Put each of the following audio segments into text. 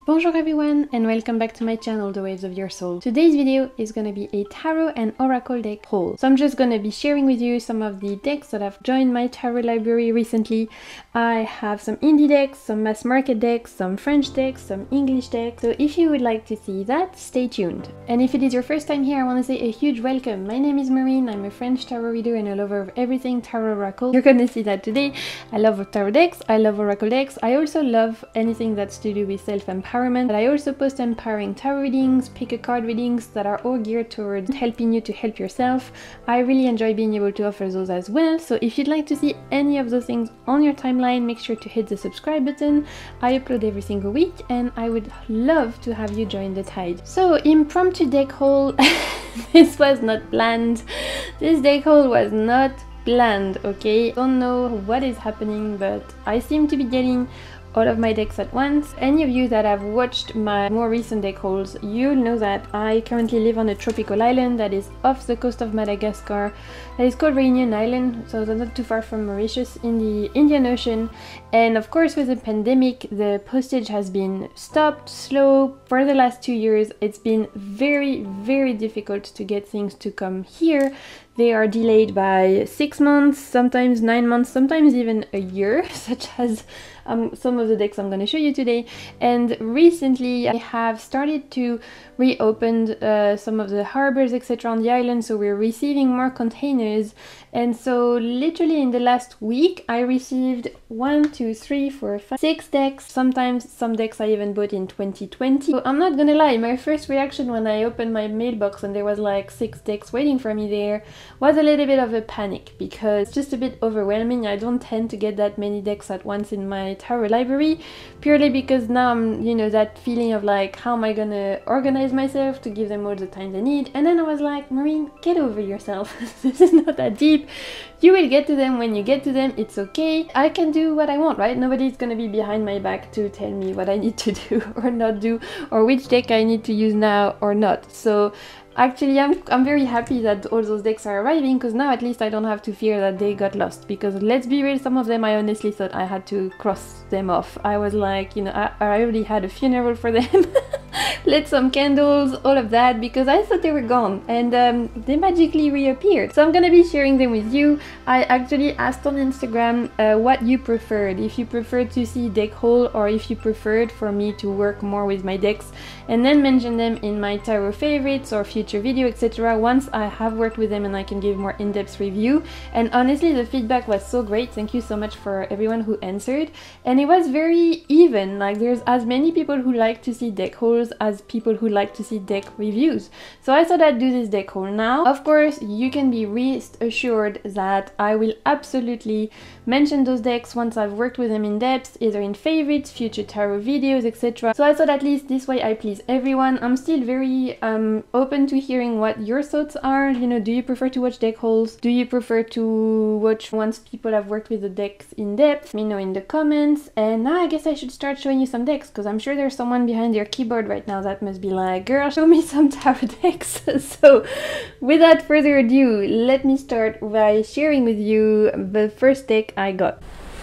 Bonjour everyone and welcome back to my channel, The Waves of Your Soul. Today's video is gonna be a tarot and oracle deck haul. So I'm just gonna be sharing with you some of the decks that have joined my tarot library recently. I have some indie decks, some mass market decks, some French decks, some English decks. So if you would like to see that, stay tuned. And if it is your first time here, I want to say a huge welcome. My name is Marine, I'm a French tarot reader and a lover of everything tarot oracle. You're gonna see that today. I love tarot decks, I love oracle decks. I also love anything that's to do with self-empowerment. But I also post empowering tarot readings, pick a card readings that are all geared towards helping you to help yourself. I really enjoy being able to offer those as well. So if you'd like to see any of those things on your timeline, make sure to hit the subscribe button. I upload every single week and I would love to have you join the tide. So impromptu deck haul. This was not planned. This deck haul was not planned, okay? Don't know what is happening, but I seem to be getting all of my decks at once. Any of you that have watched my more recent deck hauls, you'll know that I currently live on a tropical island that is off the coast of Madagascar. That is called Réunion Island, so they're not too far from Mauritius in the Indian Ocean. And of course with the pandemic, the postage has been stopped, slow for the last 2 years. It's been very difficult to get things to come here. They are delayed by 6 months, sometimes 9 months, sometimes even a year, such as some of the decks I'm going to show you today. And recently I have started to reopen some of the harbors, etc. on the island, so we're receiving more containers. And so literally in the last week I received 1, 2, 3, 4, 5, 6 decks. Sometimes some decks I even bought in 2020. So I'm not gonna lie, my first reaction when I opened my mailbox and there was like 6 decks waiting for me there was a little bit of a panic, because it's just a bit overwhelming. I don't tend to get that many decks at once in my tarot library, purely because now I'm, you know, that feeling of like, how am I gonna organize myself to give them all the time they need? And then I was like, Marine, get over yourself. This is not that deep. You will get to them when you get to them. It's okay. I can do what I want, right? Nobody's gonna be behind my back to tell me what I need to do or not do, or which deck I need to use now or not. So actually, I'm very happy that all those decks are arriving, because now at least I don't have to fear that they got lost. Because let's be real, some of them I honestly thought I had to cross them off. I was like, you know, I already had a funeral for them. Lit some candles, all of that, because I thought they were gone, and they magically reappeared. So I'm gonna be sharing them with you. I actually asked on Instagram what you preferred, if you preferred to see deck haul or if you preferred for me to work more with my decks and then mention them in my tarot favorites or future video, etc. once I have worked with them and I can give more in-depth review. And honestly, the feedback was so great. Thank you so much for everyone who answered, and it was very even. Like, there's as many people who like to see deck hauls as people who like to see deck reviews. So I thought I'd do this deck haul now. Of course, you can be rest assured that I will absolutely mention those decks once I've worked with them in depth, either in favorites, future tarot videos, etc. So I thought at least this way I please everyone. I'm still very open to hearing what your thoughts are. You know, do you prefer to watch deck hauls? Do you prefer to watch once people have worked with the decks in depth? Let me know in the comments. And now I guess I should start showing you some decks, because I'm sure there's someone behind their keyboard right now that must be like, girl, show me some tarot decks. So without further ado, let me start by sharing with you the first deck I got.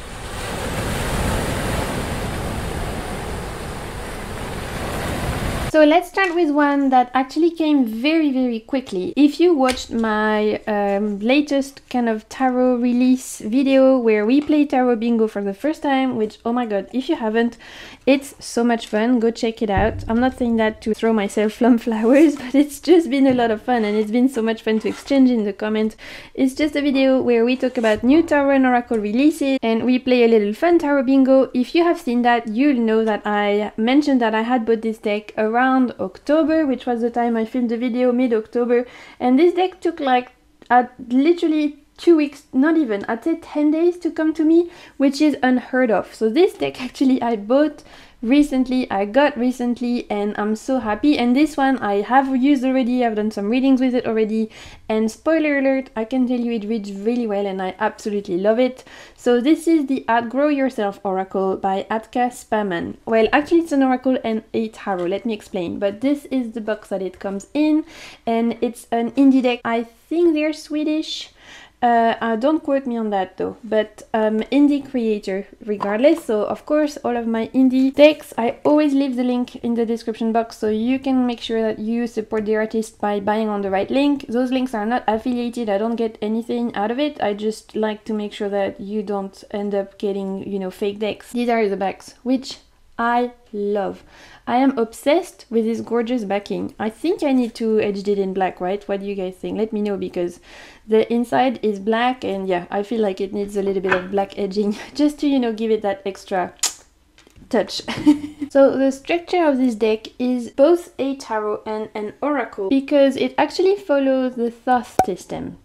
So let's start with one that actually came very quickly. If you watched my latest kind of tarot release video where we play tarot bingo for the first time, which, oh my god, if you haven't, it's so much fun, go check it out. I'm not saying that to throw myself plum flowers, but it's just been a lot of fun, and it's been so much fun to exchange in the comments. It's just a video where we talk about new tarot and oracle releases and we play a little fun tarot bingo. If you have seen that, you'll know that I mentioned that I had bought this deck around October, which was the time I filmed the video, mid-October, and this deck took like literally 2 weeks, not even, I'd say 10 days to come to me, which is unheard of. So this deck actually I bought recently, I got recently, and I'm so happy. And this one I have used already, I've done some readings with it already, and spoiler alert, I can tell you it reads really well and I absolutely love it. So this is the Outgrow Yourself Oracle by Atka Spaman. Well, actually it's an oracle and a tarot, let me explain, but this is the box that it comes in, and it's an indie deck. I think they're Swedish. Don't quote me on that though, but indie creator regardless. So of course all of my indie decks, I always leave the link in the description box so you can make sure that you support the artist by buying on the right link. Those links are not affiliated, I don't get anything out of it, I just like to make sure that you don't end up getting, you know, fake decks. These are the backs, which I love. I am obsessed with this gorgeous backing. I think I need to edge it in black, right? What do you guys think? Let me know, because the inside is black and yeah, I feel like it needs a little bit of black edging just to, you know, give it that extra touch. So the structure of this deck is both a tarot and an oracle because it actually follows the Thoth system.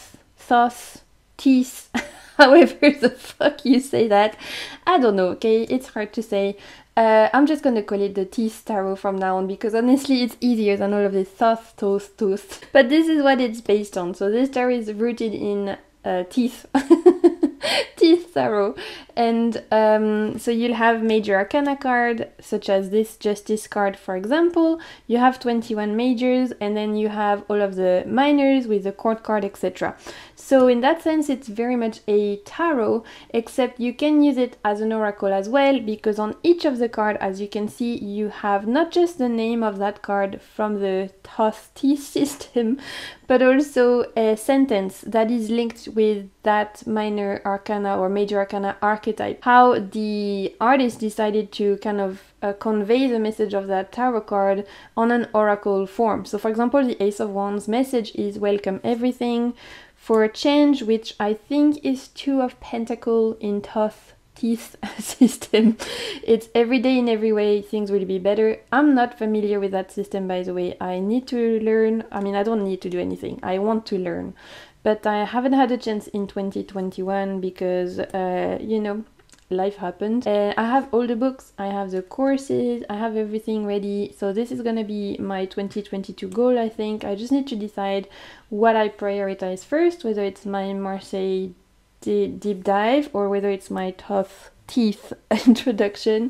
Thoth, teeth, however the fuck you say that. I don't know, okay? It's hard to say. I'm just gonna call it the Teeth Tarot from now on because honestly it's easier than all of this Thoth, Tooth. But this is what it's based on. So this tarot is rooted in teeth. Teeth Tarot. And so you'll have major arcana card, such as this Justice card, for example. You have 21 majors, and then you have all of the minors with the court card, etc. So in that sense, it's very much a tarot, except you can use it as an oracle as well, because on each of the cards, as you can see, you have not just the name of that card from the Thoth Teeth system, but also a sentence that is linked with that minor arcana or major arcana archetype. How the artist decided to kind of convey the message of that tarot card on an oracle form. So for example, the Ace of Wands message is welcome everything for a change, which I think is Two of Pentacle in Thoth Teeth system. It's every day in every way things will be better. I'm not familiar with that system, by the way. I need to learn. I mean, I don't need to do anything, I want to learn, but I haven't had a chance in 2021 because you know, life happened. I have all the books, I have the courses, I have everything ready. So this is gonna be my 2022 goal, I think. I just need to decide what I prioritize first, whether it's my Marseille deep dive or whether it's my Thoth Teeth introduction.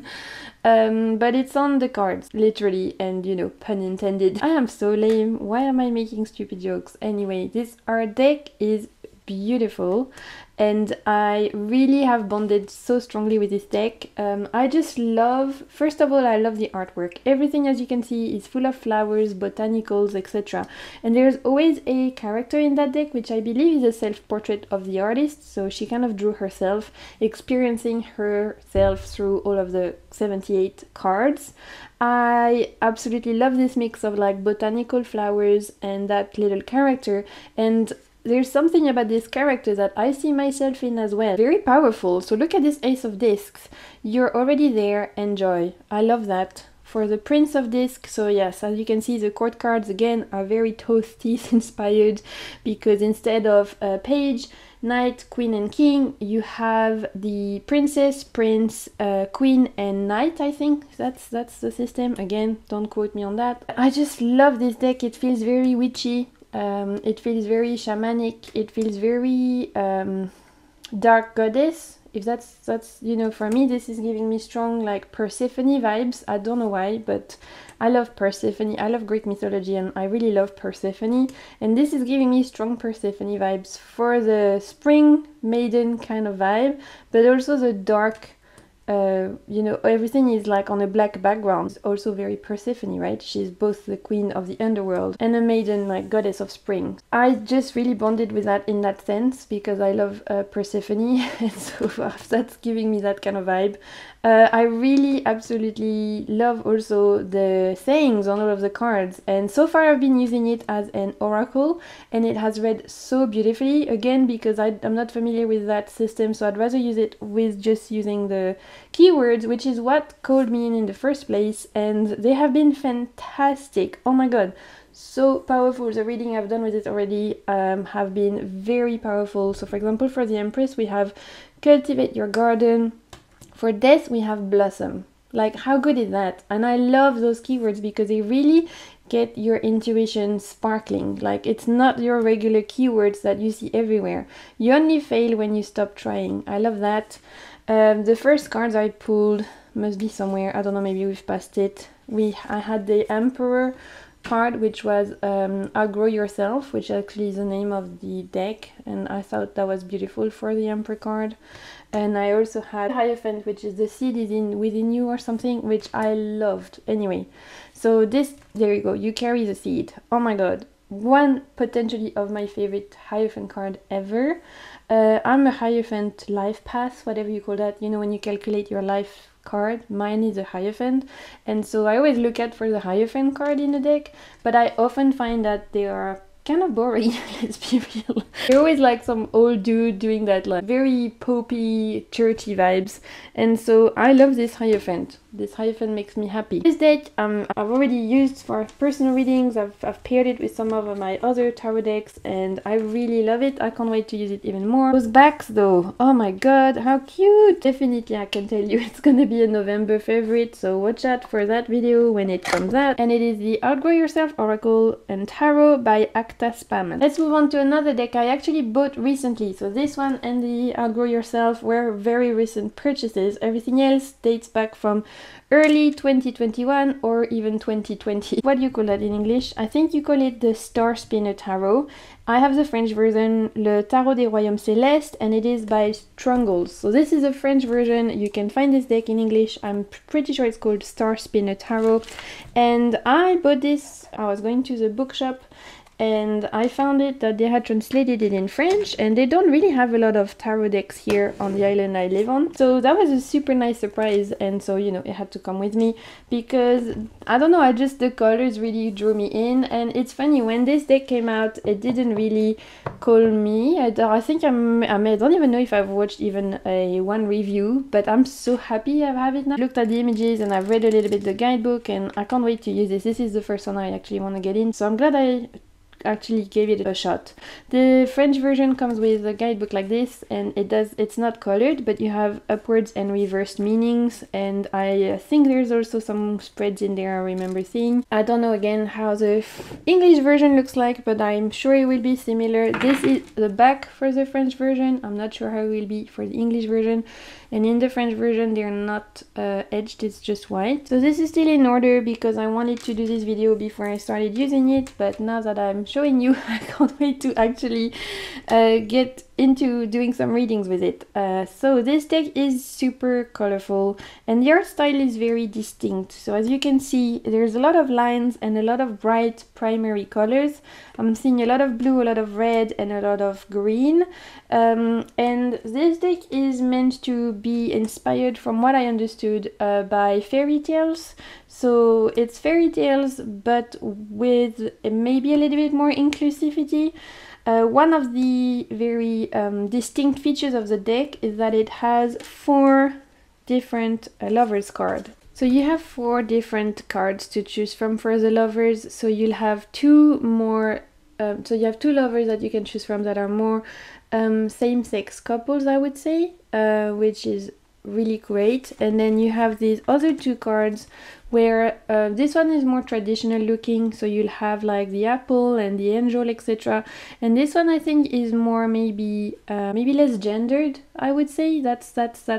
But it's on the cards, literally, and you know, pun intended. I am so lame. Why am I making stupid jokes? Anyway, this art deck is beautiful and I really have bonded so strongly with this deck. I just love, first of all, I love the artwork. Everything, as you can see, is full of flowers, botanicals, etc. And there's always a character in that deck, which I believe is a self-portrait of the artist. So she kind of drew herself, experiencing herself through all of the 78 cards. I absolutely love this mix of like botanical flowers and that little character, and there's something about this character that I see myself in as well. Very powerful. So look at this Ace of Discs. You're already there. Enjoy. I love that. For the Prince of Discs, so yes, as you can see, the court cards again are very Thoth Teeth inspired, because instead of page, knight, queen and king, you have the princess, prince, queen and knight. I think that's the system. Again, don't quote me on that. I just love this deck. It feels very witchy. It feels very shamanic, it feels very dark goddess. If that's you know, for me this is giving me strong like Persephone vibes. I don't know why, but I love Persephone, I love Greek mythology and I really love Persephone, and this is giving me strong Persephone vibes for the spring maiden kind of vibe, but also the dark, you know, everything is like on a black background. It's also very Persephone, right? She's both the queen of the underworld and a maiden, like goddess of spring. I just really bonded with that in that sense because I love Persephone, and so that's giving me that kind of vibe. I really absolutely love also the sayings on all of the cards, and so far I've been using it as an oracle and it has read so beautifully, again because I'm not familiar with that system, so I'd rather use it with just using the keywords, which is what called me in the first place, and they have been fantastic. Oh my god, so powerful. The reading I've done with it already have been very powerful. So for example, for the Empress we have cultivate your garden. For Death we have blossom. Like, how good is that? And I love those keywords because they really get your intuition sparkling. Like, it's not your regular keywords that you see everywhere. You only fail when you stop trying. I love that. The first cards I pulled must be somewhere. I don't know, maybe we've passed it. I had the Emperor, card, which was Outgrow Yourself, which actually is the name of the deck, and I thought that was beautiful for the Emperor card. And I also had Hierophant, which is the seed is within you or something, which I loved. Anyway, so this, there you go, you carry the seed. Oh my god, one potentially of my favorite Hierophant card ever. I'm a Hierophant life path, whatever you call that, you know, when you calculate your life card. Mine is a Hierophant, and so I always look out for the Hierophant card in the deck, but I often find that they are kind of boring, let's be real. They're always like some old dude doing that like very popey, churchy vibes, and so I love this Hierophant. This Hierophant makes me happy. This deck I've already used for personal readings. I've paired it with some of my other tarot decks, and I really love it. I can't wait to use it even more. Those backs though, oh my god, how cute! Definitely I can tell you it's gonna be a November favorite, so watch out for that video when it comes out. And it is the Outgrow Yourself Oracle and Tarot by Acta Spam. Let's move on to another deck I actually bought recently. So this one and the Outgrow Yourself were very recent purchases. Everything else dates back from early 2021 or even 2020. What do you call that in English? I think you call it the Star Spinner Tarot. I have the French version, Le Tarot des Royaumes Célestes, and it is by Trungles. So this is a French version. You can find this deck in English. I'm pretty sure it's called Star Spinner Tarot. And I bought this, I was going to the bookshop, and I found it that they had translated it in French, and they don't really have a lot of tarot decks here on the island I live on. So that was a super nice surprise, and so, you know, it had to come with me because, I don't know, the colors really drew me in. And it's funny, when this deck came out, it didn't really call me. I think I don't even know if I've watched even one review, but I'm so happy I have it now. I looked at the images and I've read a little bit the guidebook, and I can't wait to use this. This is the first one I actually want to get in, so I'm glad I actually gave it a shot. The French version comes with a guidebook like this, and it's not colored, but you have upwards and reversed meanings, and I think there's also some spreads in there I remember seeing. I don't know again how the English version looks like, but I'm sure it will be similar. This is the back for the French version. I'm not sure how it will be for the English version, and in the French version they're not edged, it's just white. So this is still in order because I wanted to do this video before I started using it, but now that I'm showing you, I can't wait to actually get into doing some readings with it. So this deck is super colorful, and the art style is very distinct. So as you can see, there's a lot of lines and a lot of bright primary colors. I'm seeing a lot of blue, a lot of red, and a lot of green. And this deck is meant to be inspired, from what I understood, by fairy tales. So it's fairy tales, but with maybe a little bit more inclusivity. One of the very distinct features of the deck is that it has 4 different lovers cards. So you have 4 different cards to choose from for the lovers. So you'll have 2 more, so you have 2 lovers that you can choose from that are more same-sex couples, I would say, which is really great. And then you have these other 2 cards where this one is more traditional looking, so you'll have like the apple and the angel, etc. And this one I think is more maybe less gendered, I would say. That's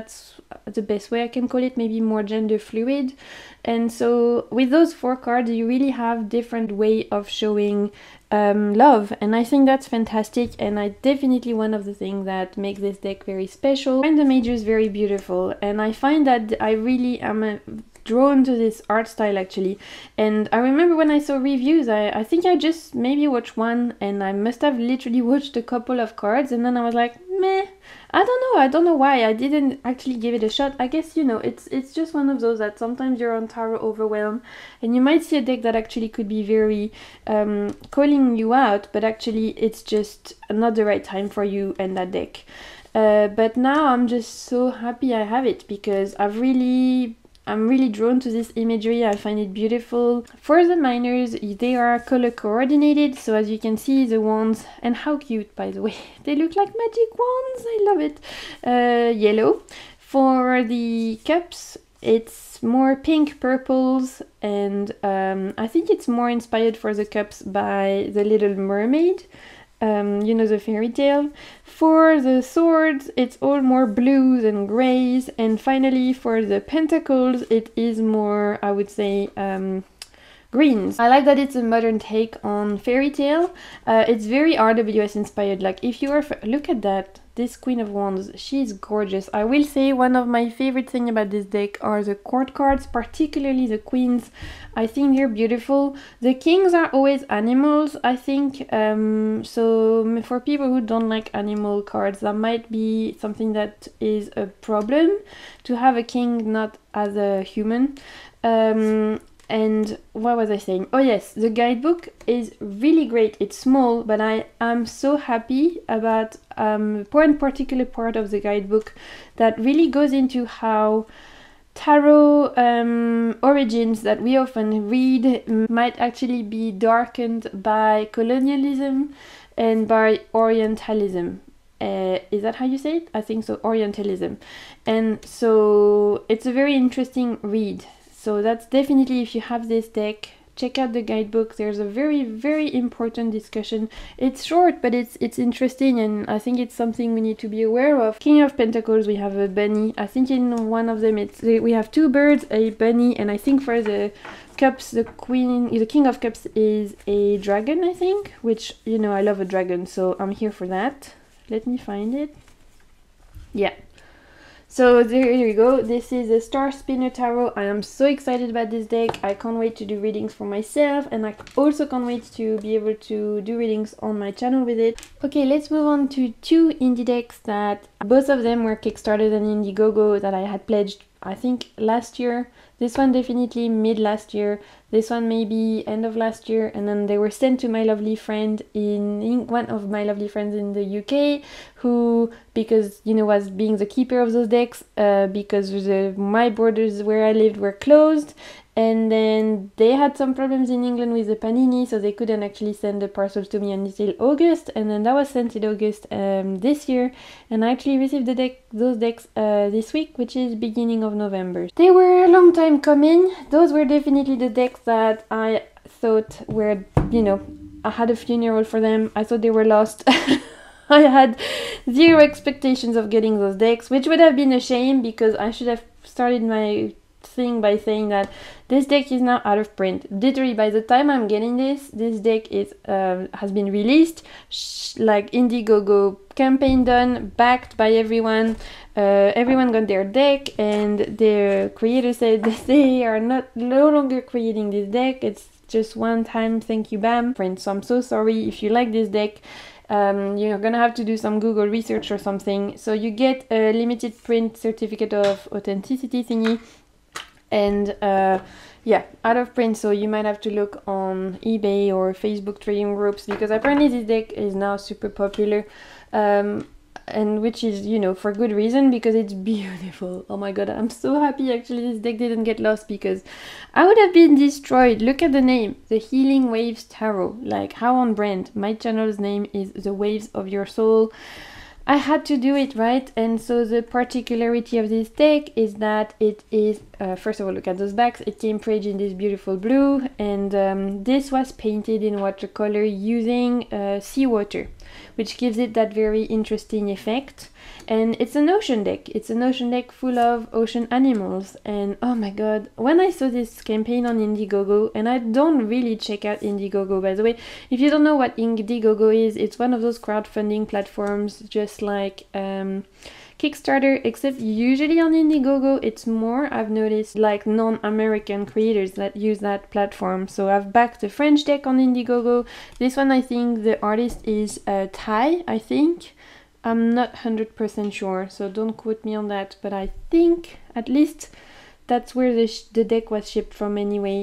the best way I can call it, maybe more gender fluid. And so with those 4 cards you really have different way of showing love, and I think that's fantastic, and I definitely one of the things that makes this deck very special. And the majors very beautiful, and I find that I really am drawn to this art style actually. And I remember when I saw reviews, I think I just maybe watched one, and I must have literally watched a couple of cards, and then I was like, meh, I don't know why I didn't actually give it a shot. I guess, you know, it's just one of those that sometimes you're on tarot overwhelmed and you might see a deck that actually could be very calling you out, but actually it's just not the right time for you and that deck. But now I'm just so happy I have it, because I'm really drawn to this imagery. I find it beautiful. For the minors, they are color coordinated, so as you can see, the wands, and how cute, by the way, they look like magic wands, I love it, yellow. For the cups, it's more pink purples, and I think it's more inspired for the cups by The Little Mermaid. You know, the fairy tale. For the swords, it's all more blues and grays, and finally for the pentacles, it is more, I would say, greens. I like that it's a modern take on fairy tale. It's very RWS inspired. Like if you are, look at that, this Queen of Wands, she's gorgeous. I will say one of my favorite thing about this deck are the court cards, particularly the queens. I think they're beautiful. The kings are always animals, I think. So for people who don't like animal cards, that might be something that is a problem, to have a king not as a human. And what was I saying? Oh yes, the guidebook is really great. It's small, but I am so happy about one particular part of the guidebook that really goes into how tarot origins that we often read might actually be darkened by colonialism and by Orientalism. Is that how you say it? I think so, Orientalism. And so it's a very interesting read. So that's definitely, if you have this deck, check out the guidebook. There's a very, very important discussion. It's short, but it's interesting, and I think it's something we need to be aware of. King of Pentacles, we have a bunny. I think in one of them we have two birds, a bunny, and I think for the cups, the King of Cups is a dragon, I think, which, you know, I love a dragon, so I'm here for that. Let me find it. Yeah. So there you go, this is a Star Spinner Tarot. I am so excited about this deck. I can't wait to do readings for myself, and I also can't wait to be able to do readings on my channel with it. Okay, let's move on to two indie decks that both of them were Kickstarted on Indiegogo that I had pledged, I think, last year. This one definitely mid last year, this one maybe end of last year, and then they were sent to my lovely friend one of my lovely friends in the UK, who, because, you know, was being the keeper of those decks, because my borders where I lived were closed, and then they had some problems in England with the Panini, so they couldn't actually send the parcels to me until August, and then that was sent in August this year, and I actually received those decks this week, which is beginning of November. They were a long time coming. Those were definitely the decks that I thought were, you know, I had a funeral for them. I thought they were lost. I had zero expectations of getting those decks, which would have been a shame, because I should have started my thing by saying that this deck is now out of print. Literally, by the time I'm getting this deck is has been released, like Indiegogo campaign done, backed by everyone. Everyone got their deck, and their creator said they are no longer creating this deck. It's just one time, thank you, bam, print. So I'm so sorry. If you like this deck, you're gonna have to do some Google research or something. So you get a limited print certificate of authenticity thingy, and yeah, out of print, so you might have to look on eBay or Facebook trading groups, because apparently this deck is now super popular, and which is, you know, for good reason, because it's beautiful. Oh my god, I'm so happy actually this deck didn't get lost, because I would have been destroyed. Look at the name, the Healing Waves Tarot, like how on brand. My channel's name is The Waves of Your Soul. I had to do it, right? And so the particularity of this deck is that it is, first of all, look at those backs. It came printed in this beautiful blue, and this was painted in watercolor using seawater, which gives it that very interesting effect. And it's an ocean deck. It's an ocean deck full of ocean animals. And oh my god, when I saw this campaign on Indiegogo, and I don't really check out Indiegogo, by the way. If you don't know what Indiegogo is, it's one of those crowdfunding platforms, just like Kickstarter, except usually on Indiegogo it's more, I've noticed, like non-American creators that use that platform. So I've backed a French deck on Indiegogo. This one, I think the artist is Thai, I think. I'm not 100% sure, so don't quote me on that, but I think at least that's where the deck was shipped from anyway.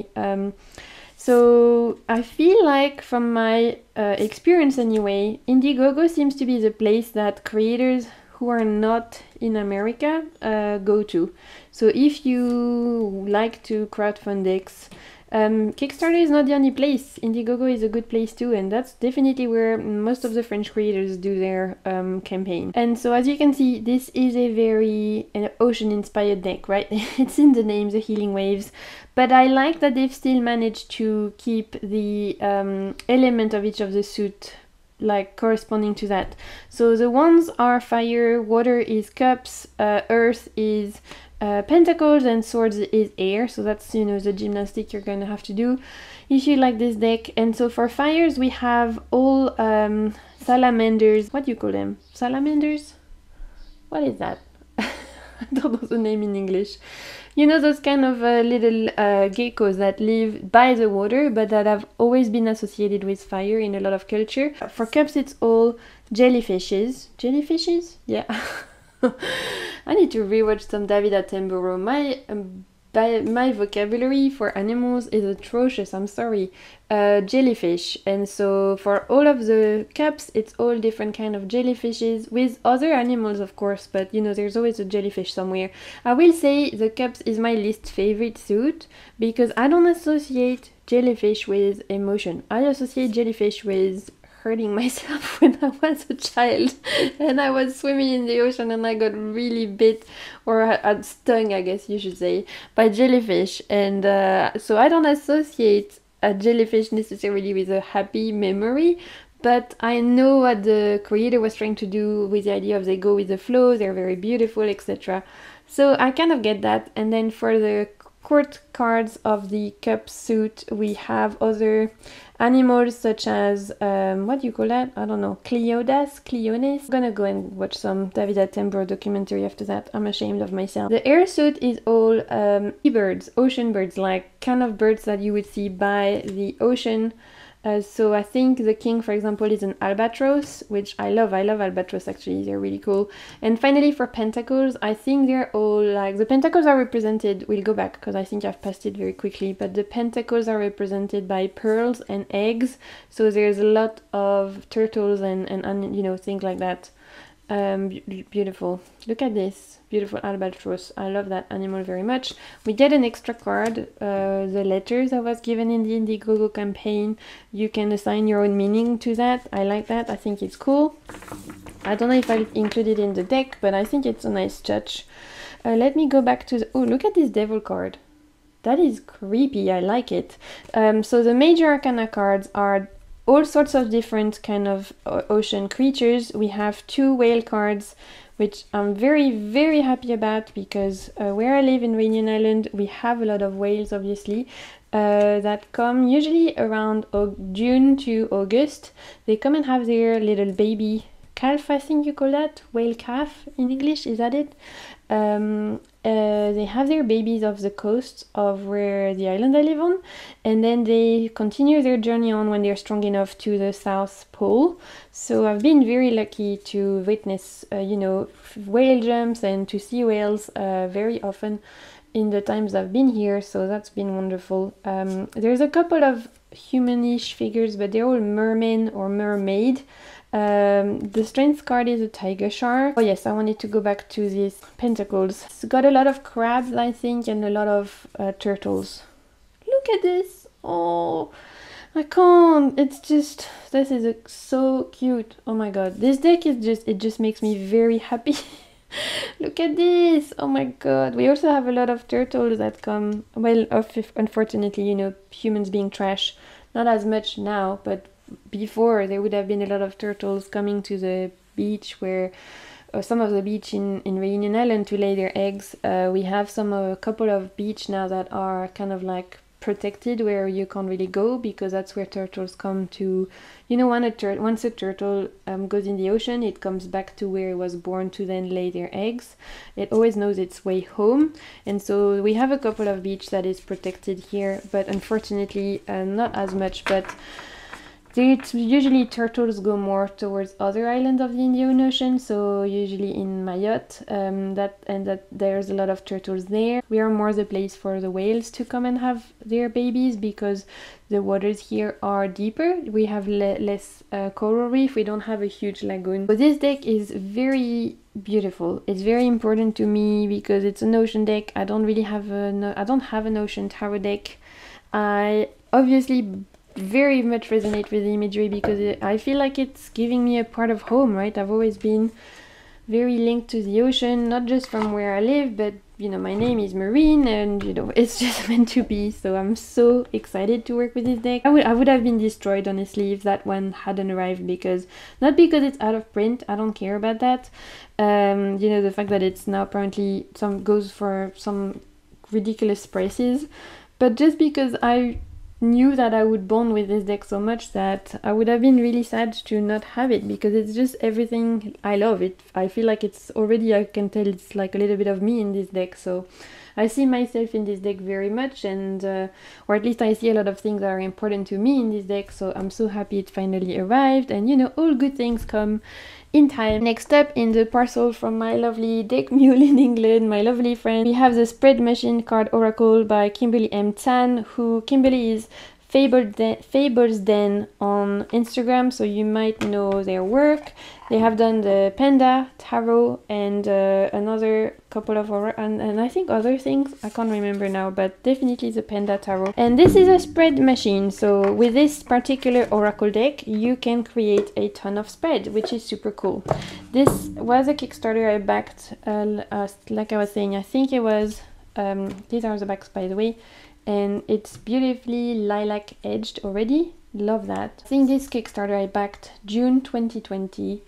So I feel like, from my experience anyway, Indiegogo seems to be the place that creators who are not in America go to. So if you like to crowdfund decks, Kickstarter is not the only place. Indiegogo is a good place too, and that's definitely where most of the French creators do their campaign. And so as you can see, this is a very ocean-inspired deck, right? It's in the name, the Healing Waves. But I like that they've still managed to keep the element of each of the suit, like corresponding to that. So the wands are fire, water is cups, earth is Pentacles and Swords is air, so that's, you know, the gymnastic you're gonna have to do if you like this deck. And so for fires we have all salamanders. What do you call them? Salamanders? What is that? I don't know the name in English. You know, those kind of little geckos that live by the water, but that have always been associated with fire in a lot of culture. For cups, it's all jellyfishes. Jellyfishes? Yeah. I need to rewatch some David Attenborough. My vocabulary for animals is atrocious, I'm sorry. Jellyfish. And so for all of the cups, it's all different kind of jellyfishes with other animals, of course, but you know, there's always a jellyfish somewhere. I will say the cups is my least favorite suit because I don't associate jellyfish with emotion. I associate jellyfish with hurting myself when I was a child and I was swimming in the ocean and I got really bit, or stung, I guess you should say, by jellyfish. And so I don't associate a jellyfish necessarily with a happy memory, but I know what the creator was trying to do with the idea of they go with the flow, they're very beautiful, etc. So I kind of get that. And then for the court cards of the cup suit, we have other animals such as, what do you call that? I don't know, Cleodas, Cleones. I'm gonna go and watch some David Attenborough documentary after that. I'm ashamed of myself. The air suit is all seabirds, ocean birds, like kind of birds that you would see by the ocean. So I think the king, for example, is an albatross, which I love. I love albatross, actually. They're really cool. And finally, for pentacles, I think they're all like... The pentacles are represented... We'll go back, because I think I've passed it very quickly. But the pentacles are represented by pearls and eggs. So there's a lot of turtles and you know, things like that. Beautiful. Look at this beautiful albatross. I love that animal very much. We get an extra card, the letters I was given in the Indiegogo campaign. You can assign your own meaning to that. I like that. I think it's cool. I don't know if I'll include it in the deck, but I think it's a nice touch. Let me go back to the... Oh, look at this devil card. That is creepy. I like it. So the major arcana cards are all sorts of different kind of ocean creatures. We have 2 whale cards, which I'm very, very happy about because where I live in Reunion Island, we have a lot of whales, obviously, that come usually around June to August. They come and have their little baby calf, I think you call that, whale calf in English, is that it? They have their babies off the coast of where the island I live on, and then they continue their journey on when they're strong enough to the South Pole. So I've been very lucky to witness, you know, whale jumps and to see whales very often in the times I've been here, so that's been wonderful. There's a couple of humanish figures, but they're all merman or mermaid. The strength card is a tiger shark. Oh yes, I wanted to go back to these pentacles. It's got a lot of crabs, I think, and a lot of turtles. Look at this. Oh, I can't. It's just, this is so cute. Oh my god, this deck is just, it just makes me very happy. Look at this. Oh my god. We also have a lot of turtles that come, well, unfortunately, you know, humans being trash. Not as much now, but before there would have been a lot of turtles coming to the beach, where some of the beach in Reunion Island to lay their eggs. We have a couple of beach now that are kind of like protected, where you can't really go because that's where turtles come to, you know, once a turtle goes in the ocean, it comes back to where it was born to then lay their eggs. It always knows its way home, and so we have a couple of beach that is protected here, but unfortunately not as much. But usually turtles go more towards other islands of the Indian Ocean, so usually in Mayotte, that there's a lot of turtles there. We are more the place for the whales to come and have their babies because the waters here are deeper. We have less coral reef. We don't have a huge lagoon. So this deck is very beautiful. It's very important to me because it's an ocean deck. I don't have an ocean tarot deck. I obviously very much resonate with the imagery because I feel like it's giving me a part of home, right? I've always been very linked to the ocean, not just from where I live, but you know, my name is Marine, and you know, it's just meant to be. So I'm so excited to work with this deck. I would have been destroyed, honestly, if that one hadn't arrived, because not because it's out of print, I don't care about that. You know, the fact that it's now apparently goes for some ridiculous prices, but just because I knew that I would bond with this deck so much that I would have been really sad to not have it, because it's just everything I love. I feel like it's already, I can tell it's like a little bit of me in this deck, so I see myself in this deck very much, and or at least I see a lot of things that are important to me in this deck, so I'm so happy it finally arrived, and you know, all good things come in time. Next up in the parcel from my lovely deck mule in England, my lovely friend, we have the Spread Machine card Oracle by Kimberly M. Tan, who Kimberly is Fables Den on Instagram, so you might know their work. They have done the Panda Tarot and another couple of and I think other things, I can't remember now, but definitely the Panda Tarot. And this is a spread machine, so with this particular Oracle deck you can create a ton of spread, which is super cool. This was a Kickstarter I backed, like I was saying, I think it was, these are the backs by the way, and it's beautifully lilac edged already. Love that. I think this Kickstarter I backed June 2020.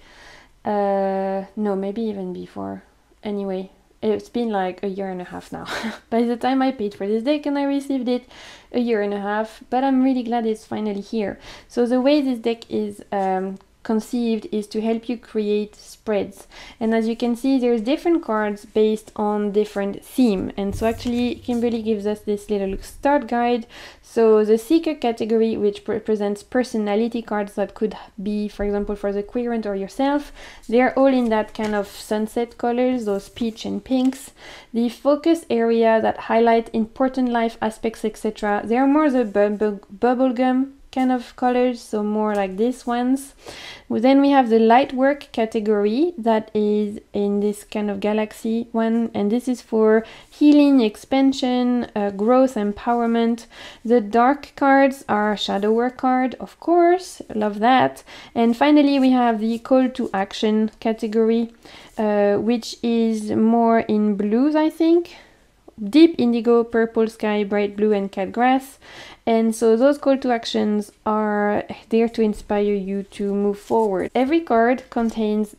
No, maybe even before. Anyway, it's been like a year and a half now. By the time I paid for this deck and I received it, a year and a half, but I'm really glad it's finally here. So the way this deck is conceived is to help you create spreads, and as you can see there's different cards based on different theme, and so actually Kimberly gives us this little start guide. So the Seeker category, which represents personality cards that could be, for example, for the querent or yourself, they're all in that kind of sunset colors, those peach and pinks. The focus area that highlight important life aspects, etc., they're more the bubblegum kind of colors, so more like these ones. Then we have the light work category that is in this kind of galaxy one, and this is for healing, expansion, growth, empowerment. The dark cards are shadow work card, of course, love that. And finally we have the call to action category, which is more in blues, I think. Deep indigo, purple sky, bright blue, and cat grass. And so those call to actions are there to inspire you to move forward. Every card contains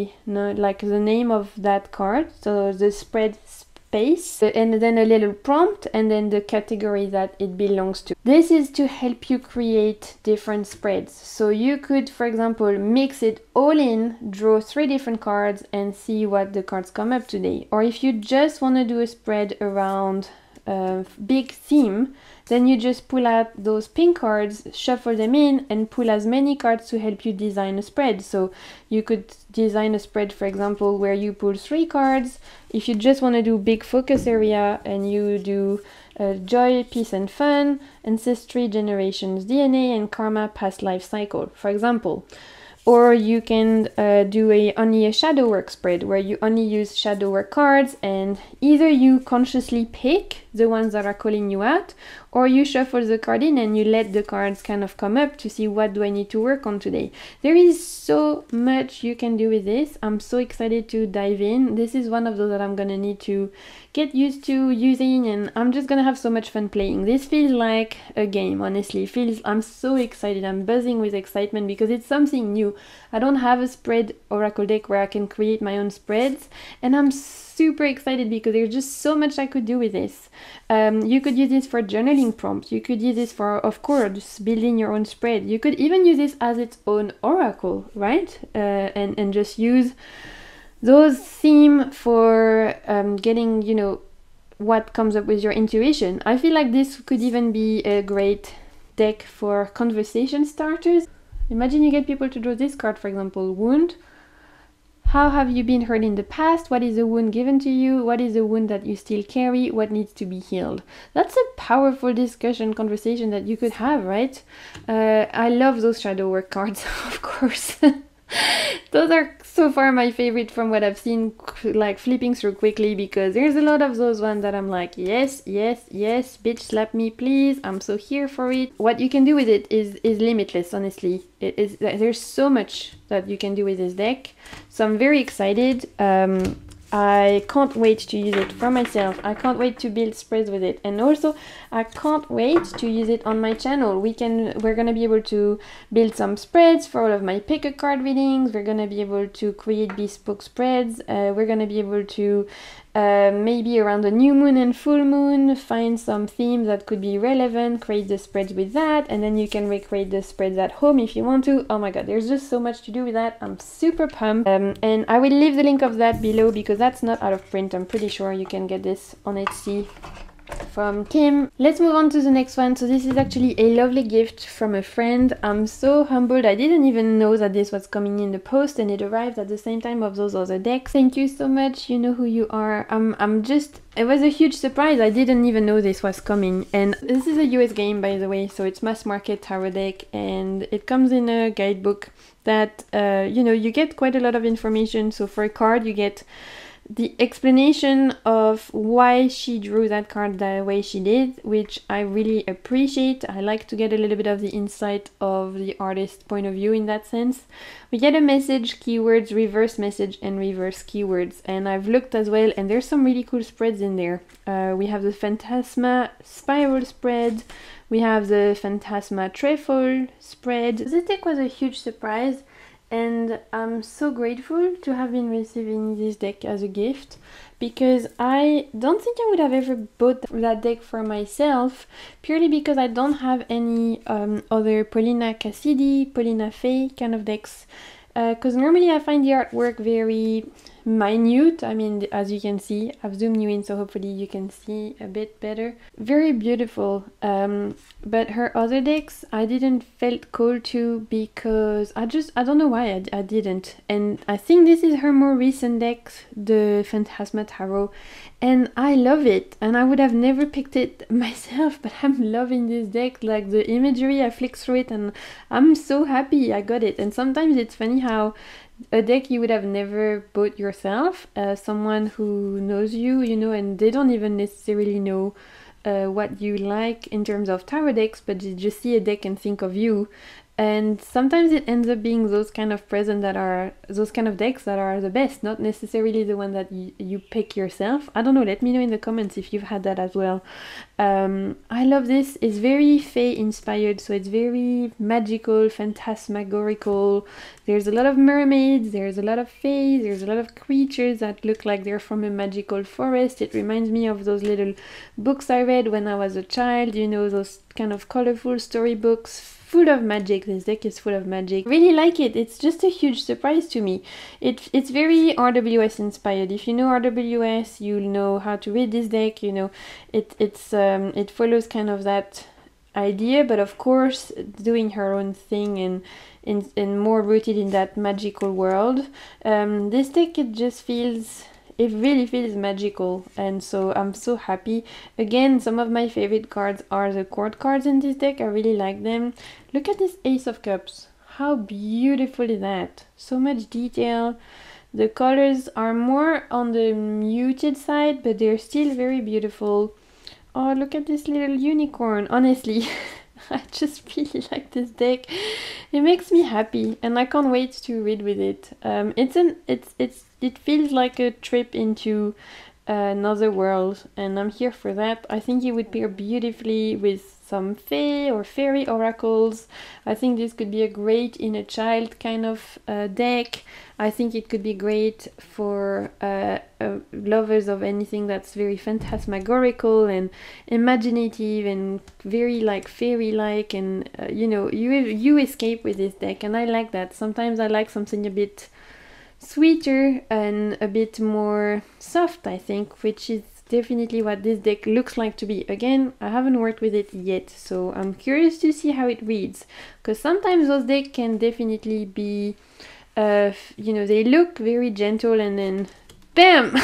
like the name of that card, so the spread space, and then a little prompt, and then the category that it belongs to. This is to help you create different spreads. So you could, for example, mix it all in, draw 3 different cards and see what the cards come up today. Or if you just want to do a spread around a big theme, then you just pull out those pink cards, shuffle them in, and pull as many cards to help you design a spread. So you could design a spread, for example, where you pull 3 cards. If you just want to do big focus area, and you do joy, peace and fun, ancestry, generations, DNA, and karma, past life cycle, for example. Or you can do only a shadow work spread, where you only use shadow work cards, and either you consciously pick the ones that are calling you out, or you shuffle the card in and you let the cards kind of come up to see what do I need to work on today. There is so much you can do with this. I'm so excited to dive in. This is one of those that I'm gonna need to get used to using, and I'm just gonna have so much fun playing. This feels like a game, honestly. I'm so excited. I'm buzzing with excitement because it's something new. I don't have a spread oracle deck where I can create my own spreads, and I'm super excited because there's just so much I could do with this. You could use this for journaling prompts. You could use this for, of course, building your own spread. You could even use this as its own oracle, right? And just use those themes for getting, you know, what comes up with your intuition. I feel like this could even be a great deck for conversation starters. Imagine you get people to draw this card, for example, wound. How have you been hurt in the past? What is the wound given to you? What is the wound that you still carry? What needs to be healed? That's a powerful discussion, conversation that you could have, right? I love those shadow work cards, of course. Those are so far my favorite from what I've seen, like flipping through quickly, because there's a lot of those ones that I'm like, yes, yes, yes, bitch slap me please, I'm so here for it. What you can do with it is limitless, honestly. There's so much that you can do with this deck, so I'm very excited. I can't wait to use it for myself. I can't wait to build spreads with it, and also I can't wait to use it on my channel. We're gonna be able to build some spreads for all of my pick a card readings. We're gonna be able to create bespoke spreads. We're gonna be able to maybe around the new moon and full moon find some themes that could be relevant, create the spreads with that, and then you can recreate the spreads at home if you want to. Oh my god, there's just so much to do with that. I'm super pumped, and I will leave the link of that below because that's not out of print. I'm pretty sure you can get this on Etsy from Kim. Let's move on to the next one. So this is actually a lovely gift from a friend. I'm so humbled. I didn't even know that this was coming in the post, and it arrived at the same time of those other decks. Thank you so much. You know who you are. It was a huge surprise. I didn't even know this was coming. And this is a US game, by the way, so it's mass market tarot deck, and it comes in a guidebook that you know, you get quite a lot of information. So for a card you get the explanation of why she drew that card the way she did, which I really appreciate. I like to get a little bit of the insight of the artist's point of view in that sense. We get a message, keywords, reverse message, and reverse keywords, and I've looked as well, and there's some really cool spreads in there. We have the Phantasma spiral spread, we have the Phantasma trefoil spread. This deck was a huge surprise, and I'm so grateful to have been receiving this deck as a gift, because I don't think I would have ever bought that deck for myself, purely because I don't have any other Paulina Cassidy, Paulina Faye kind of decks, because normally I find the artwork very minute. I mean, as you can see, I've zoomed you in so hopefully you can see a bit better. Very beautiful, but her other decks I didn't felt called to, because I don't know why I didn't. And I think this is her more recent deck, the Phantasma Tarot, and I love it, and I would have never picked it myself, but I'm loving this deck. Like the imagery, I flick through it and I'm so happy I got it. And sometimes it's funny how a deck you would have never bought yourself, someone who knows you, you know, and they don't even necessarily know what you like in terms of tarot decks, but they just see a deck and think of you. And sometimes it ends up being those kind of presents that are, those kind of decks that are the best, not necessarily the one that you pick yourself. I don't know, let me know in the comments if you've had that as well. I love this. It's very Fae inspired, so it's very magical, phantasmagorical. There's a lot of mermaids, there's a lot of fae, there's a lot of creatures that look like they're from a magical forest. It reminds me of those little books I read when I was a child, you know, those kind of colorful storybooks. Full of magic. This deck is full of magic. Really like it. It's just a huge surprise to me. It's very RWS inspired. If you know RWS, you'll know how to read this deck. You know, it follows kind of that idea, but of course doing her own thing and more rooted in that magical world. This deck, it really feels magical, and so I'm so happy. Again, some of my favorite cards are the court cards in this deck. I really like them. Look at this Ace of Cups. How beautiful is that? So much detail. The colors are more on the muted side, but they're still very beautiful. Oh, look at this little unicorn. Honestly, I just really like this deck. It makes me happy, and I can't wait to read with it. It feels like a trip into another world, and I'm here for that. I think it would pair beautifully with some fae or fairy oracles. I think this could be a great inner child kind of deck. I think it could be great for lovers of anything that's very phantasmagorical and imaginative and very like fairy-like, and you know, you escape with this deck, and I like that. Sometimes I like something a bit sweeter and a bit more soft, I think, which is definitely what this deck looks like to be. Again, I haven't worked with it yet, so I'm curious to see how it reads, because sometimes those decks can definitely be you know, they look very gentle and then bam.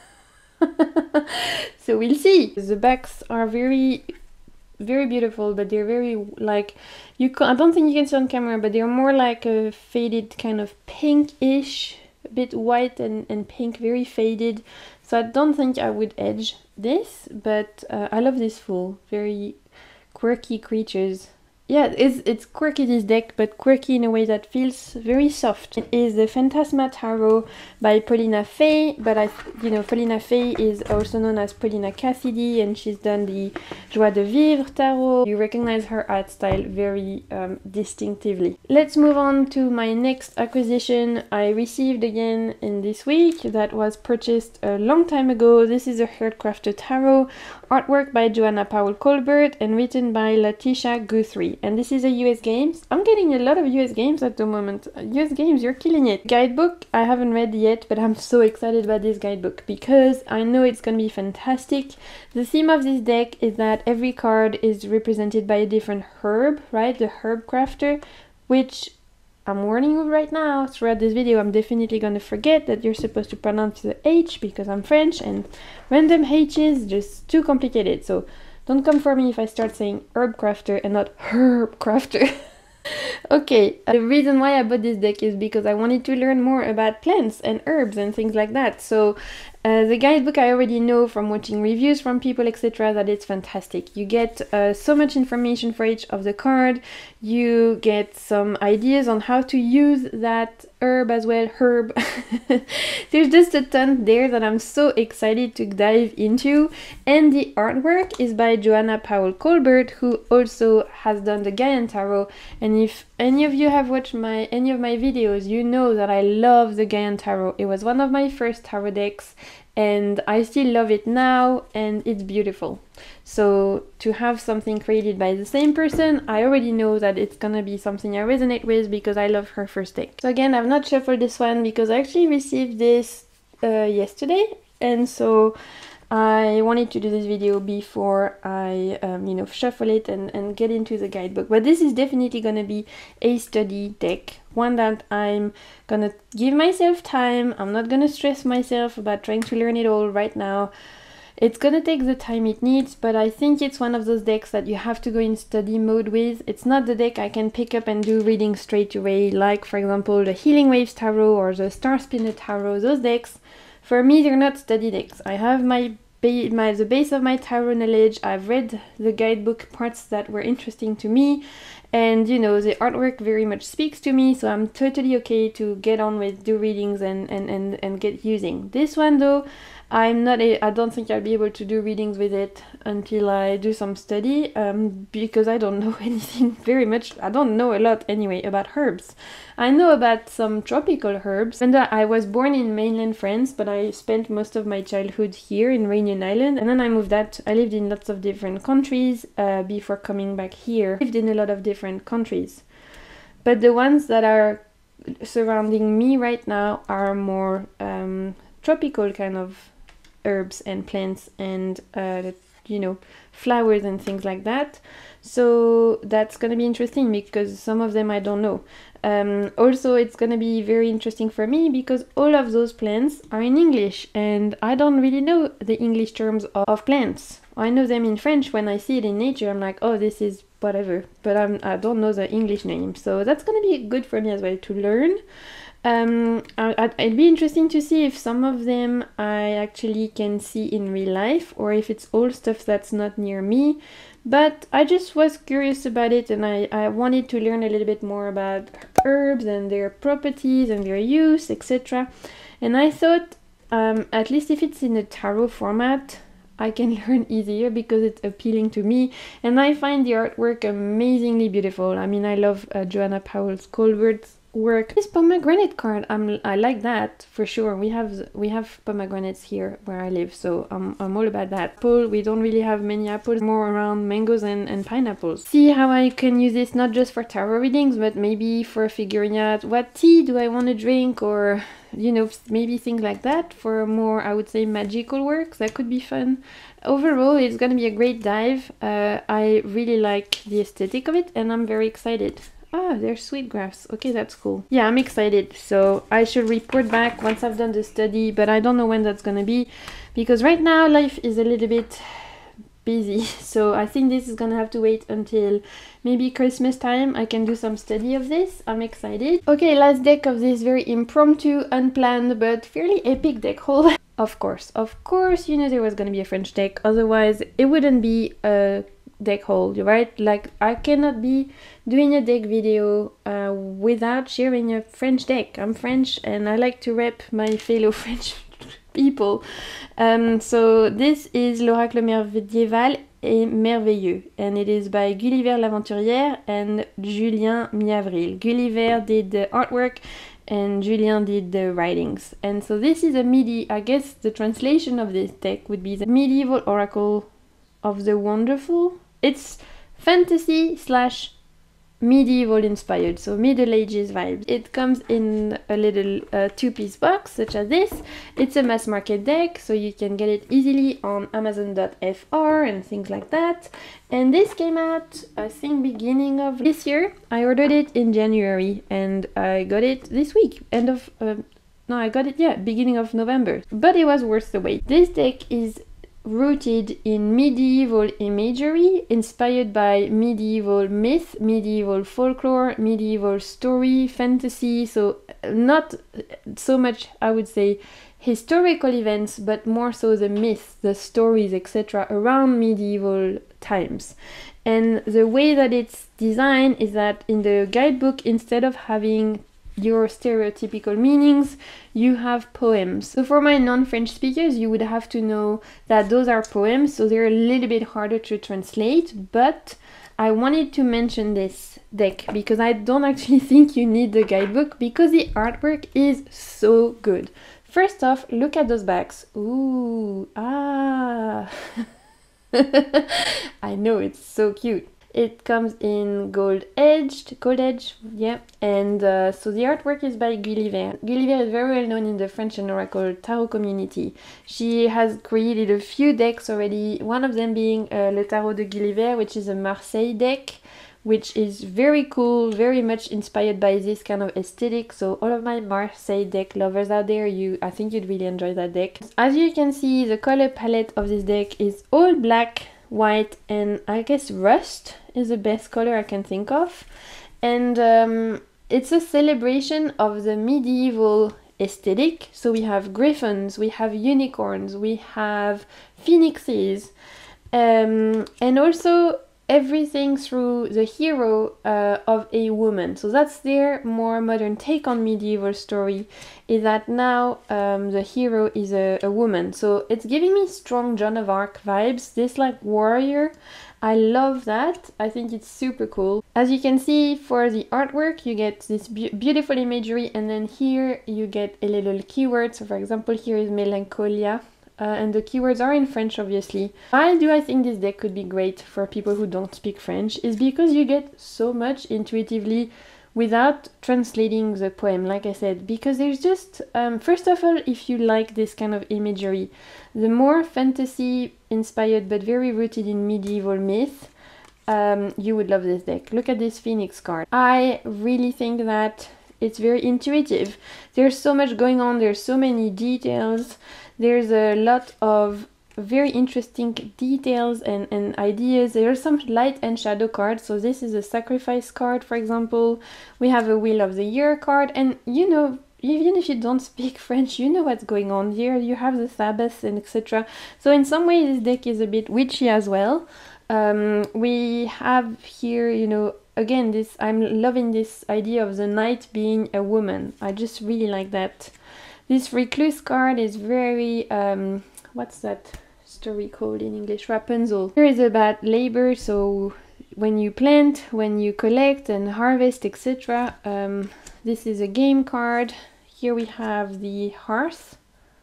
So we'll see. The backs are very beautiful, but they're very like, I don't think you can see on camera, but they're more like a faded kind of pinkish a bit white and pink, very faded. So I don't think I would edge this, but I love this full, very quirky creatures. Yeah, it's quirky, this deck, but quirky in a way that feels very soft. It is the Phantasma Tarot by Paulina Fay, but Paulina Fay is also known as Paulina Cassidy, and she's done the Joie de Vivre Tarot. You recognize her art style very distinctively. Let's move on to my next acquisition I received again in this week that was purchased a long time ago. This is a Herbcrafter Tarot, artwork by Joanna Powell Colbert and written by Latisha Guthrie. And this is a US Games. I'm getting a lot of US Games at the moment. US Games, you're killing it. Guidebook, I haven't read yet, but I'm so excited about this guidebook because I know it's gonna be fantastic. The theme of this deck is that every card is represented by a different herb, right? The Herbcrafter, which I'm warning you right now, throughout this video, I'm definitely gonna forget that you're supposed to pronounce the H because I'm French and random H's just too complicated. So don't come for me if I start saying Herbcrafter and not Herbcrafter. Okay, the reason why I bought this deck is because I wanted to learn more about plants and herbs and things like that. So the guidebook, I already know from watching reviews from people, etc., that it's fantastic. You get so much information for each of the card. You get some ideas on how to use that herb as well. There's just a ton there that I'm so excited to dive into. And the artwork is by Joanna Powell Colbert, who also has done the Gaian Tarot. And if any of you have watched any of my videos, you know that I love the Gaian Tarot. It was one of my first tarot decks, and I still love it now, and it's beautiful. So to have something created by the same person, I already know that it's gonna be something I resonate with because I love her first deck. So again, I've not shuffled this one because I actually received this yesterday, and so I wanted to do this video before I shuffle it and get into the guidebook. But this is definitely gonna be a study deck, one that I'm gonna give myself time. I'm not gonna stress myself about trying to learn it all right now. It's gonna take the time it needs, but I think it's one of those decks that you have to go in study mode with. It's not the deck I can pick up and do reading straight away, like for example the Healing Waves Tarot or the Star Spinner Tarot. Those decks, for me, they're not study decks. I have the base of my tarot knowledge. I've read the guidebook parts that were interesting to me, and you know, the artwork very much speaks to me, so I'm totally okay to get on with do readings and get using. This one though, I don't think I'll be able to do readings with it until I do some study, because I don't know anything very much. I don't know a lot anyway about herbs. I know about some tropical herbs, and I was born in mainland France, but I spent most of my childhood here in Réunion Island, and then I moved out. I lived in lots of different countries before coming back here. I lived in a lot of different countries, but the ones that are surrounding me right now are more tropical kind of herbs and plants and flowers and things like that. So that's gonna be interesting because some of them I don't know. Also, it's gonna be very interesting for me because all of those plants are in English and I don't really know the English terms of plants. I know them in French. When I see it in nature, I'm like, oh, this is whatever, but I don't know the English name. So that's gonna be good for me as well to learn. It'd be interesting to see if some of them I actually can see in real life or if it's all stuff that's not near me. But I just was curious about it, and I wanted to learn a little bit more about herbs and their properties and their use, etc. And I thought, at least if it's in a tarot format, I can learn easier because it's appealing to me, and I find the artwork amazingly beautiful. I mean, I love Joanna Powell Colbert's work. This pomegranate card, I like that for sure. We have pomegranates here where I live, so I'm all about that. Apple, we don't really have many apples, more around mangoes and pineapples. See how I can use this not just for tarot readings, but maybe for figuring out what tea do I want to drink, or maybe things like that for more, I would say, magical work. That could be fun. Overall, it's gonna be a great dive. I really like the aesthetic of it, and I'm very excited. Ah, they're sweetgrass. Okay, that's cool. Yeah, I'm excited. So I should report back once I've done the study, but I don't know when that's gonna be because right now life is a little bit busy, so I think this is gonna have to wait until maybe Christmas time. I can do some study of this. I'm excited. Okay, last deck of this very impromptu, unplanned, but fairly epic deck haul. Of course, you know there was gonna be a French deck, otherwise it wouldn't be a deck haul, right? Like, I cannot be doing a deck video without sharing a French deck. I'm French and I like to rep my fellow French people. So this is l'Oracle médiéval et merveilleux, and it is by Gulliver l'Aventurière and Julien Miavril. Gulliver did the artwork and Julien did the writings. And so this is I guess the translation of this deck would be the medieval oracle of the wonderful. It's fantasy / medieval inspired, so Middle Ages vibes. It comes in a little 2-piece box such as this. It's a mass market deck, so you can get it easily on Amazon.fr and things like that. And this came out, I think, beginning of this year. I ordered it in January and I got it this week, I got it, beginning of November. But it was worth the wait. This deck is rooted in medieval imagery, inspired by medieval myth, medieval folklore, medieval story, fantasy, so not so much, I would say, historical events, but more so the myths, the stories, etc. around medieval times. And the way that it's designed is that in the guidebook, instead of having your stereotypical meanings, you have poems. So for my non-French speakers, you would have to know that those are poems, so they're a little bit harder to translate, but I wanted to mention this deck because I don't actually think you need the guidebook because the artwork is so good. First off, look at those backs. Ooh, I know, it's so cute. It comes in gold edge, yeah. And so the artwork is by Gulliver. Gulliver is very well known in the French and Oracle Tarot community. She has created a few decks already, one of them being Le Tarot de Gulliver, which is a Marseille deck, which is very cool, very much inspired by this kind of aesthetic. So all of my Marseille deck lovers out there, I think you'd really enjoy that deck. As you can see, the color palette of this deck is all black, white, and I guess rust is the best color I can think of. And it's a celebration of the medieval aesthetic. So we have griffins, we have unicorns, we have phoenixes, and also everything through the hero of a woman. So that's their more modern take on medieval story, is that now the hero is a woman. So it's giving me strong Joan of Arc vibes, this like warrior. I love that. I think it's super cool. As you can see, for the artwork, you get this beautiful imagery, and then here you get a little keyword. So for example, here is melancholia. And the keywords are in French, obviously. Why do I think this deck could be great for people who don't speak French? Is because you get so much intuitively without translating the poem, like I said. Because there's just, first of all, if you like this kind of imagery, the more fantasy inspired but very rooted in medieval myth, you would love this deck. Look at this Phoenix card. I really think that it's very intuitive. There's so much going on, there's so many details. There's a lot of very interesting details and ideas. There are some light and shadow cards. So this is a sacrifice card, for example. We have a Wheel of the Year card. And you know, even if you don't speak French, you know what's going on here. You have the Sabbath and etc. So in some ways, this deck is a bit witchy as well. We have here, you know, again, this, I'm loving this idea of the knight being a woman. I just really like that. This Recluse card is very, what's that story called in English? Rapunzel. Here is about labor, so when you plant, when you collect and harvest, etc. This is a game card. Here we have the hearth,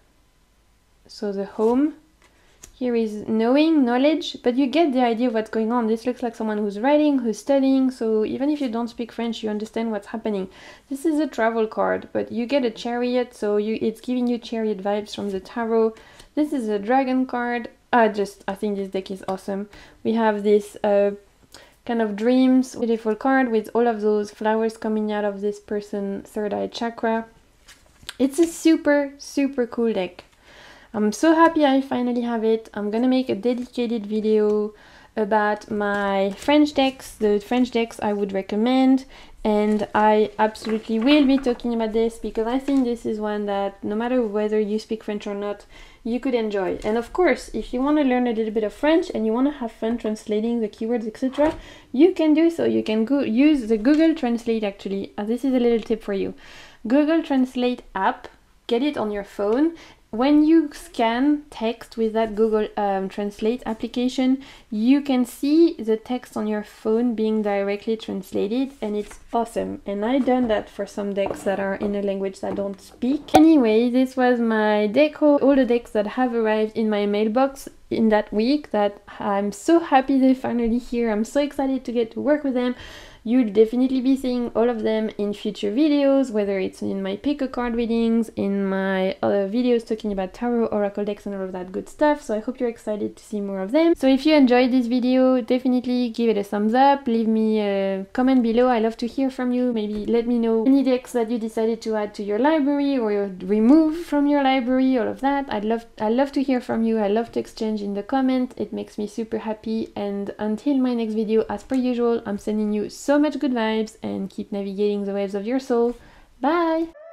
so the home. Here is knowing, knowledge, but you get the idea of what's going on. This looks like someone who's writing, who's studying, so even if you don't speak French, you understand what's happening. This is a travel card, but you get a chariot, so it's giving you chariot vibes from the tarot. This is a dragon card. I think this deck is awesome. We have this kind of dreams, beautiful card with all of those flowers coming out of this person's third eye chakra. It's a super, super cool deck. I'm so happy I finally have it. I'm gonna make a dedicated video about my French decks, the French decks I would recommend, and I absolutely will be talking about this because I think this is one that no matter whether you speak French or not, you could enjoy. And of course, if you want to learn a little bit of French and you want to have fun translating the keywords, etc., you can do so. You can go use the Google Translate actually. This is a little tip for you. Google Translate app, get it on your phone. When you scan text with that Google Translate application, you can see the text on your phone being directly translated, and it's awesome. And I've done that for some decks that are in a language that I don't speak. Anyway, this was my deck haul, all the decks that have arrived in my mailbox in that week that I'm so happy they're finally here. I'm so excited to get to work with them. You'll definitely be seeing all of them in future videos, whether it's in my pick a card readings, in my other videos talking about tarot, oracle decks and all of that good stuff. So I hope you're excited to see more of them. So if you enjoyed this video, definitely give it a thumbs up, leave me a comment below. I love to hear from you. Maybe let me know any decks that you decided to add to your library or remove from your library, all of that. I love to hear from you. I love to exchange in the comment. It makes me super happy. And until my next video, as per usual, I'm sending you so much good vibes and keep navigating the waves of your soul. Bye!